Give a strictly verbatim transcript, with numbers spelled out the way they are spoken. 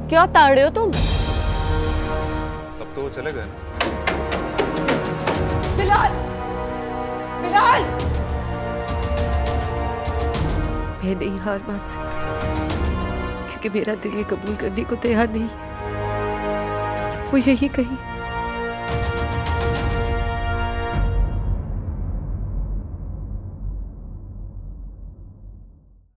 क्या ताड़ रहे हो तुम? अब तो वो चले गए। बिलाल, बिलाल! मैं नहीं हार मान सकती क्योंकि मेरा दिल ये कबूल करने को तैयार नहीं है। वो यही कहीं